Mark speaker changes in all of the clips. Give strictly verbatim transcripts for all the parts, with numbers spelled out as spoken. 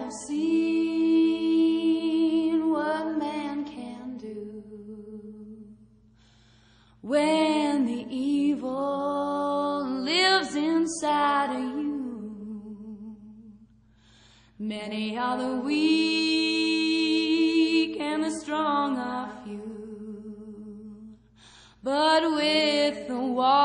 Speaker 1: have seen what man can do when the evil lives inside of you. Many are the weak and the strong are few, but with the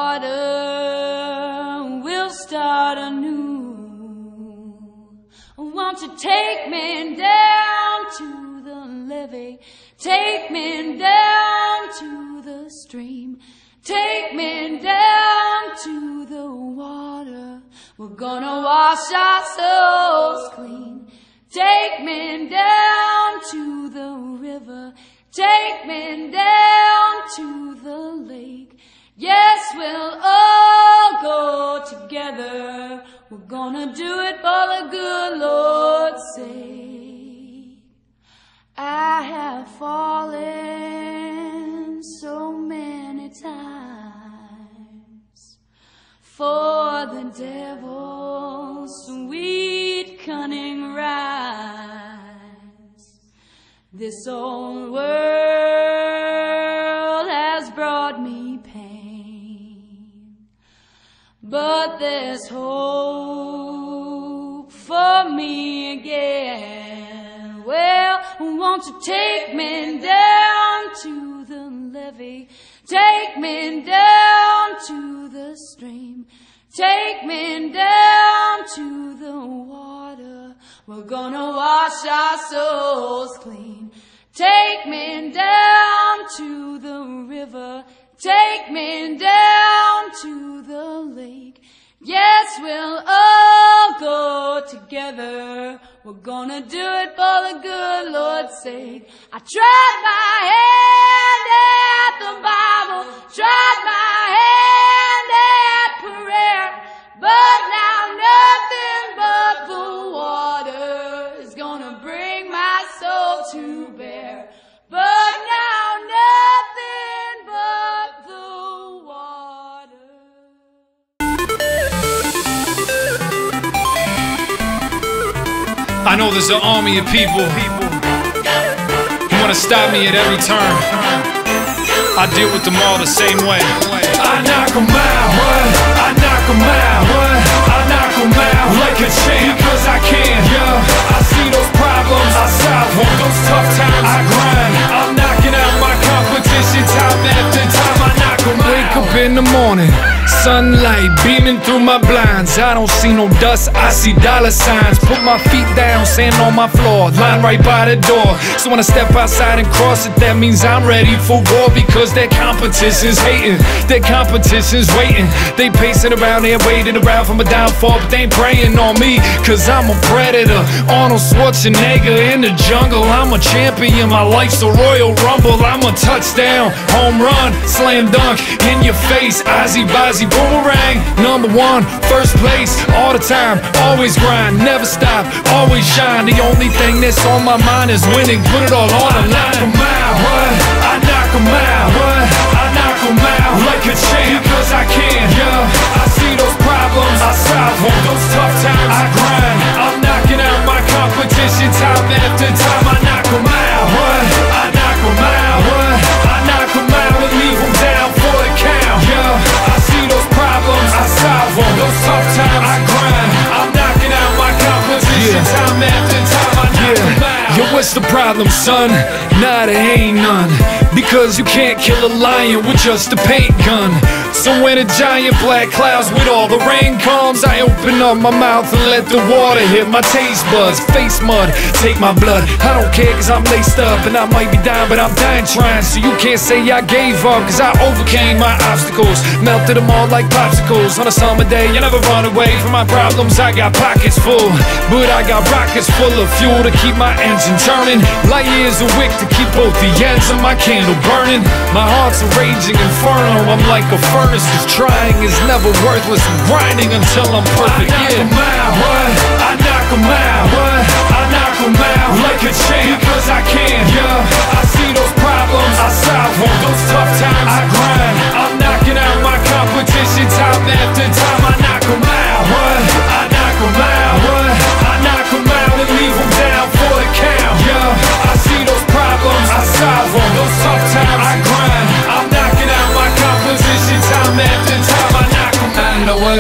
Speaker 1: water we'll start anew. Won't you take me down to the levee, take me down to the stream, take me down to the water. We're gonna wash our souls clean. Take me down to the river, take me down to the lake. Yes, we'll all go together. We're gonna do it for the good Lord's sake. I have fallen so many times for the devil's sweet cunning rhymes. This old world has brought me pain, but there's hope for me again. Well, won't you take me down to the levee, take me down to the stream, take me down to the water. We're gonna wash our souls clean. Take me down to the river, take me down to the lake. Yes, we'll all go together. We're gonna do it for the good Lord's sake. I tried my hand at the Bible, tried my hand at prayer, but now nothing but the water is gonna bring my soul to bear. But now nothing but the water.
Speaker 2: I know there's an army of people who wanna stop me at every turn. I deal with them all the same way. I knock them out, what? I knock them out, what? I knock them out like a champ, cause I can, yeah. I see those problems, I solve them. Those tough times, I grind. I'm knocking out my competition time after time. I knock them out. Wake up in the morning, sunlight beaming through my blinds. I don't see no dust, I see dollar signs. Put my feet down, sand on my floor, line right by the door. So when I step outside and cross it, that means I'm ready for war. Because their competition's hating, their competition's waiting. They pacing around there, waiting around for my downfall, but they ain't praying on me, cause I'm a predator. Arnold Schwarzenegger in the jungle. I'm a champion, my life's a Royal Rumble. I'm a touchdown, home run, slam dunk, in your face, Ozzy Bozzy boomerang. Number one, first place, all the time, always grind, never stop, always shine. The only thing that's on my mind is winning, put it all on the line. I knock 'em out, what? I knock 'em out, what? I knock 'em out like a champ, cause I can, yeah. I see those problems, I solve them. Those tough times, I grind. I'm knocking out my competition time after time. I knock 'em out, what? I knock 'em out, what? I knock 'em out and leave 'em down for the count, yeah. I see those problems, I solve them. Those tough times, I grind. I'm knocking out my competition yeah. time after time. I knock 'em yeah. out. Yo, what's the problem, son? Nah, there ain't none. Because you can't kill a lion with just a paint gun. So when a giant black clouds with all the rain comes, I open up my mouth and let the water hit my taste buds. Face mud, take my blood. I don't care cause I'm laced up and I might be dying, but I'm dying trying. So you can't say I gave up, cause I overcame my obstacles, melted them all like popsicles. On a summer day, you never run away from my problems. I got pockets full, but I got rockets full of fuel to keep my engine turning. Light years of wick to keep both the ends of my candle burning. My heart's a raging inferno, I'm like a furnace, cause trying is never worthless. I'm grinding until I'm perfect, I knock yeah. 'em out, what? I knock 'em out, what? I knock 'em out like a champ, cause I can, yeah. I see those problems, I solve them. Those tough times, I grind. I'm knocking out my competition time after time. I knock 'em out, what? I knock 'em out, what? I knock 'em out and leave 'em down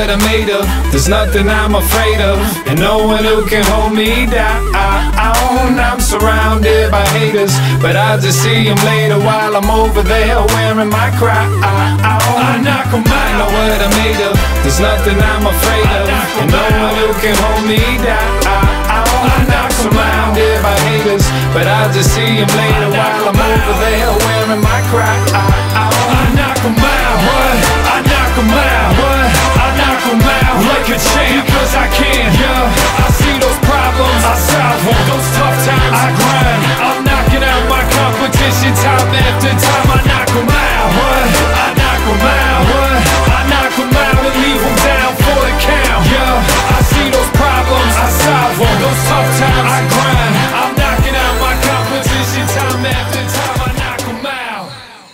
Speaker 2: what I'm made of. There's nothing I'm afraid of, and no one who can hold me down. I'm surrounded by haters, but I just see them later while I'm over there wearing my crown. I knock 'em out. I know what I'm made of. There's nothing I'm afraid of, and no one who can hold me down. I'm surrounded by haters, but I just see them later while I'm over there wearing my crown. I knock 'em out. What? I knock 'em out. What? I knock 'em out like a champ, because I can. Yeah, I see those problems, I solve them. Those tough times, I grind. I'm knocking out my competition time after time. I knock 'em out. What? I knock 'em out. What? I knock 'em out and leave 'em down for the count. Yeah, I see those problems, I solve them. Those tough times, I grind. I'm knocking out my competition time after time. I knock 'em out.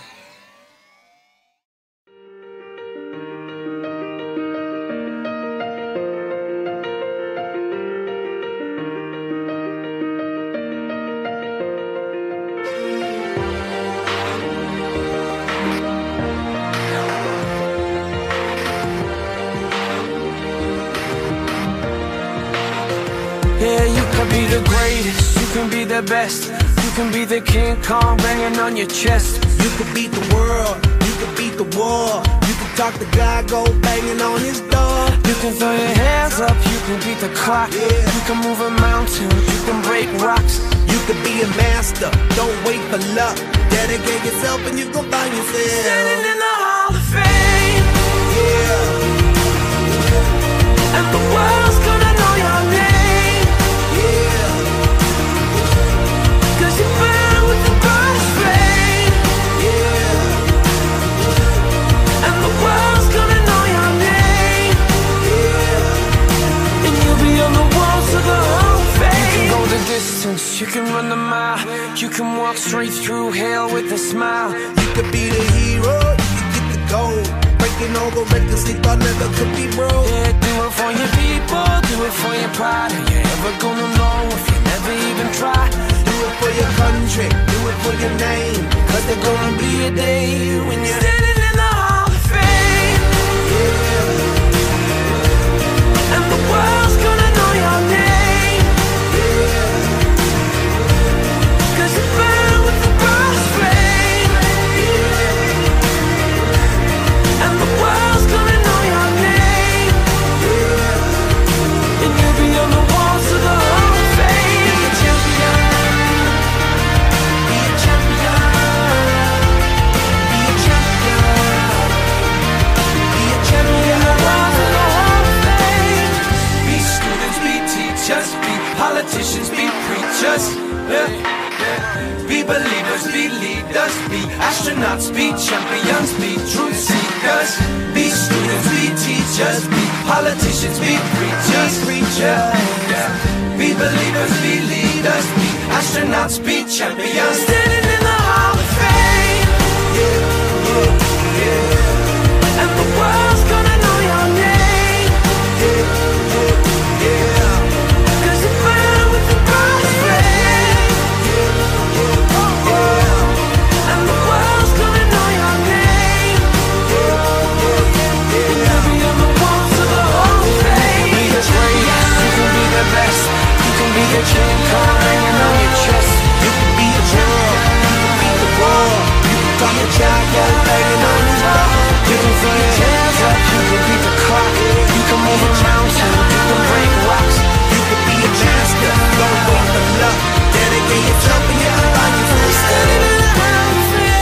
Speaker 3: Yeah, you can be the greatest, you can be the best, you can be the King Kong banging on your chest.
Speaker 4: You could beat the world, you could beat the war. You could talk to God, go banging on his door.
Speaker 3: You can throw your hands up, you can beat the clock.
Speaker 4: Yeah.
Speaker 3: You can move a mountain, you can break rocks.
Speaker 4: You could be a master, don't wait for luck. Dedicate yourself and you gon' find yourself
Speaker 3: Standing in the Hall of Fame,
Speaker 4: yeah.
Speaker 3: and the world's gonna know your name,
Speaker 4: Yeah.
Speaker 3: cause you burn with the brightest flame,
Speaker 4: Yeah.
Speaker 3: and the world's gonna know your name,
Speaker 4: Yeah.
Speaker 3: and you'll be on the walls of the Hall of Fame. You can go the distance, you can run the mile, you can walk straight through hell with a smile.
Speaker 4: You could be the hero, you could get the gold. Breaking all the records they thought never could be broke.
Speaker 3: Yeah, do it for your people, do it for your pride. Are you ever gonna know if you never even try?
Speaker 4: Do it for your country, do it for your name. Cause there's gonna be a day when you're
Speaker 3: Standing in the Hall of Fame,
Speaker 4: yeah.
Speaker 3: and the world's gonna know your name, cause you burn with the brightest flame, and the world's gonna know your name, and you'll be on the walls of the Hall of Fame.
Speaker 4: Be a champion, be a champion, be a champion, be a champion.
Speaker 3: Walls of the Hall of Fame.
Speaker 5: Be students, be teachers, be politicians, be preachers, yeah. Be believers, be leaders, be astronauts, be champions, be truth seekers. Be students, be teachers, be politicians, be preachers, preachers, yeah. Be believers, be leaders, be astronauts, be champions.
Speaker 3: Standing in the Hall of Fame,
Speaker 4: Yeah, yeah, yeah.
Speaker 3: and the world's gonna know your name,
Speaker 4: Yeah.
Speaker 3: cause you burn with the brightest flame, and the world's gonna know your name, and you'll be on the walls of the Hall of Fame. You can be the greatest, you can be the best, you can be the King Kong hanging on your chest.
Speaker 4: You can be a champion, you can beat the war. You can talk to God, go banging on his door.
Speaker 3: You can throw your hands up, you can beat the clock. You can move a mountain, you can break rocks.
Speaker 4: You could be a master, don't wait for luck. Dedicate yourself and you can find yourself
Speaker 3: Standing in the Hall of Fame.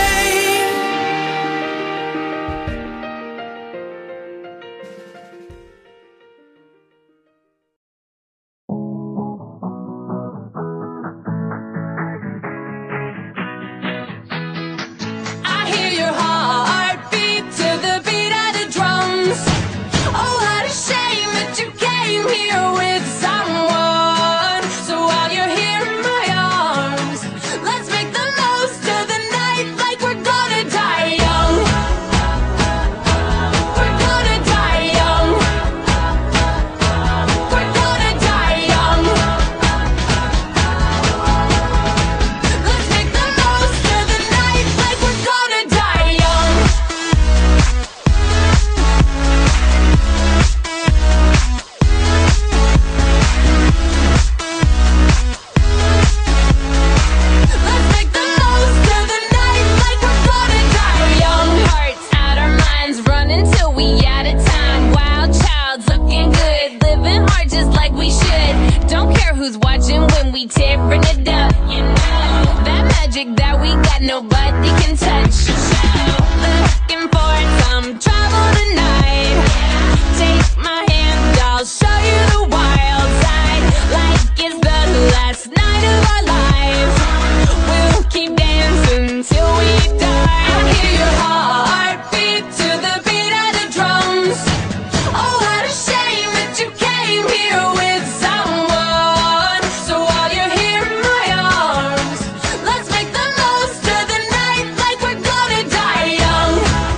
Speaker 1: I hear your heart beat to the beat of the drums. Oh, what a shame that you can't.
Speaker 6: nobody can touch. Looking for some trouble tonight. Take my hand, I'll show you the wild side. Like it's the last night of our lives. We'll keep dancing till we die. I hear your heartbeat to the beat of the drums. Oh, what a shame that you came here with someone. So while you're here in my arms, let's make the most of the night like we're gonna die young.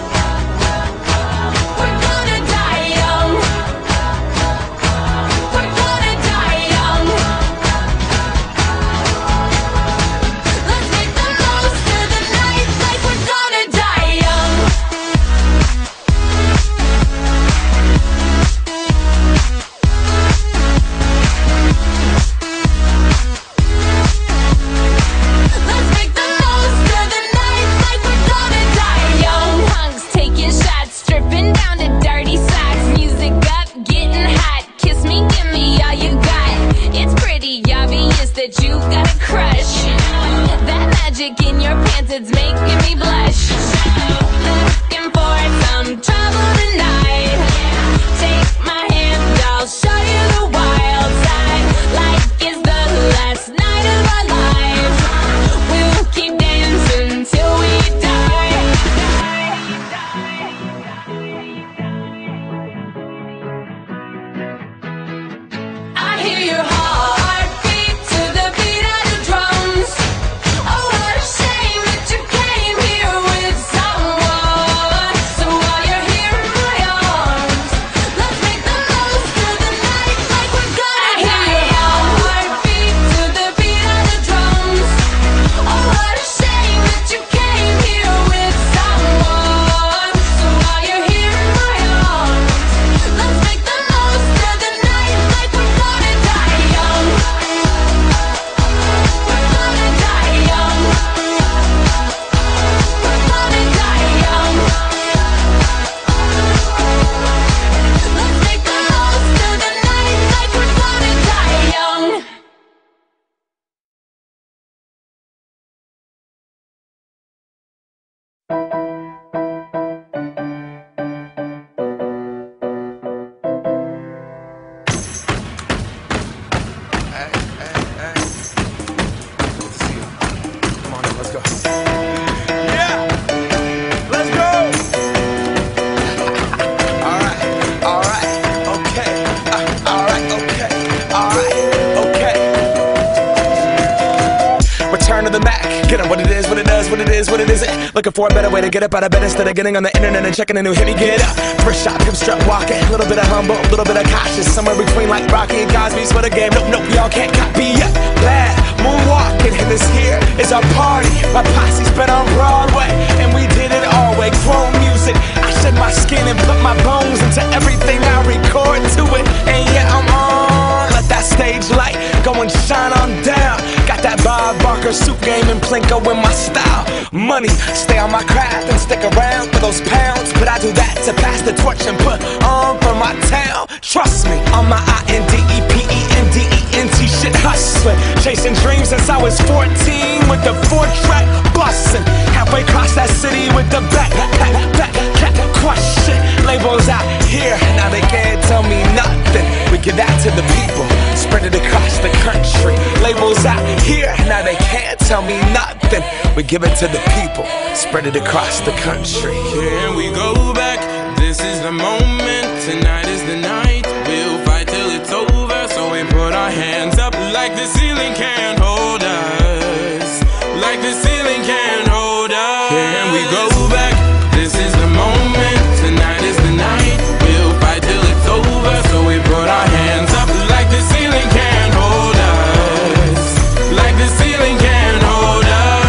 Speaker 6: We're gonna die young. We're gonna die young. Let's make the most of the night like we're gonna die young. Let's make the most of the night like we're gonna die young. Punks taking shots, stripping down to dirty socks. Music up, getting hot. Kiss me, give me all you got. It's pretty obvious that you got a crush. That magic in your pants, it's making me blush. Looking for some trouble tonight. Take my hand, I'll show you the wild side. Like it's the last night of our lives. We'll keep dancing till we die. I hear your heartbeat to the beat of the drums. Oh, what a shame that you came here with someone. So while you're here in my arms, let's make the most of the night like we're gonna die. I hear your heartbeat to the beat of the drums. Oh, what a shame that you came here with someone. So while you're here in my arms, let's make the most of the night like we're gonna die young. We're gonna die young. We're gonna die young. Let's make the most of the night like we're gonna die young.
Speaker 5: Hey, hey, hey. Good to see you. Come on in, let's go. Yeah! Let's go! Alright, alright, okay. Uh, alright, okay. Alright, okay. Return to the Mac. Get on what it is, what it does, what it is, what it isn't. Looking for a better way to get up out of bed instead of getting on the internet and checking a new hit. Me get up. First shot, hip strut walking. A little bit of humble, a little bit of cautious. Somewhere between like Rocky and Cosby's for the game. Nope, nope, y'all can't copy yet. Bad moonwalking, and this here is our party. My posse's been on Broadway, and we did it all way. Grown music. I shed my skin and put my bones into everything I record to it. And yeah, I'm on. Let that stage light go and shine on down. Got that Bob Barker suit game and Plinko in my style. Money, stay on my craft and stick around for those pounds. But I do that to pass the torch and put on for my town. Trust me, on my I N D E P E N D E N T shit hustling. Chasing dreams since I was fourteen with the four track bustin'. Halfway across that city with the back, back, back, back, crush shit. Labels out here, now they can't tell me nothing. We give that to the people, spread it across the country. Labels out here, now they can't tell me nothing. We give it to the people, spread it across the country.
Speaker 7: Here we go back, this is the moment, tonight is the night. We'll fight till it's over, so we put our hands up like the ceiling can't hold us. Like the ceiling can't hold us. Here we go back, this is the moment, tonight is the night. We'll fight till it's over, so we put our hands up like the ceiling can't hold us. Like the ceiling can't hold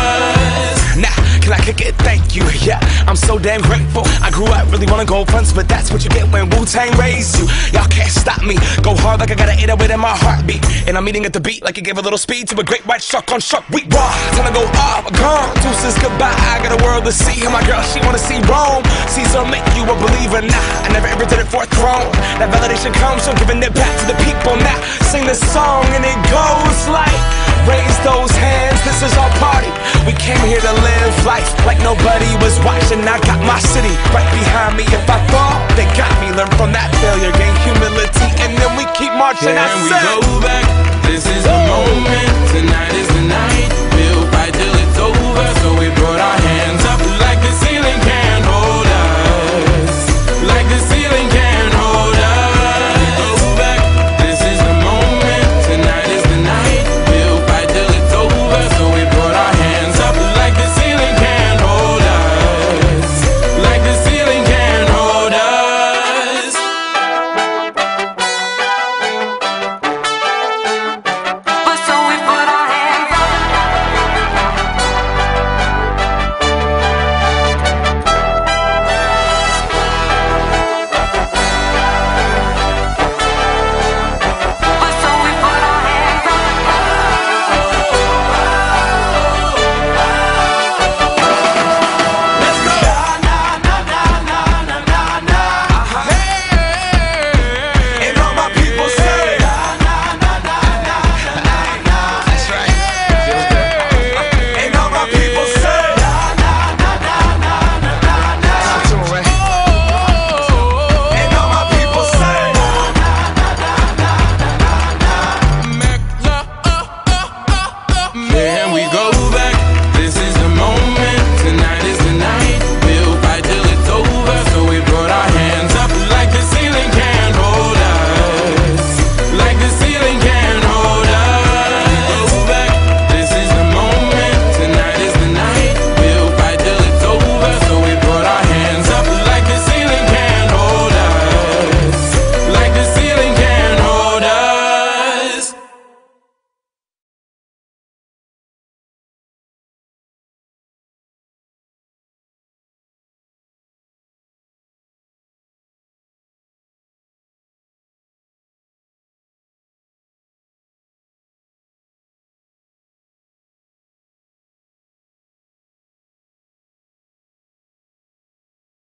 Speaker 7: us.
Speaker 5: Now, can I kick it? Thank you, yeah, I'm so damn grateful. I grew up really wanna go fronts, but that's what you get when Wu-Tang raised you. Y'all can't stop me, go hard like I got an eight oh eight in my heartbeat. And I'm eating at the beat like it gave a little speed to a great white shark on shark week. Raw, time to go off, gone, deuces goodbye. I got a world to see, and my girl, she wanna see Rome. Caesar make you a believer, nah, I never ever did it for a throne. That validation comes from giving it back to the people. Now, sing this song and it goes like
Speaker 8: Raise those hands, this is our party. We came here to live life like nobody was watching. I got my city right behind me. If I fall, they got me. Learn from that failure, gain humility, and then we keep marching.
Speaker 7: Can
Speaker 8: I
Speaker 7: we
Speaker 8: said,
Speaker 7: go back? This is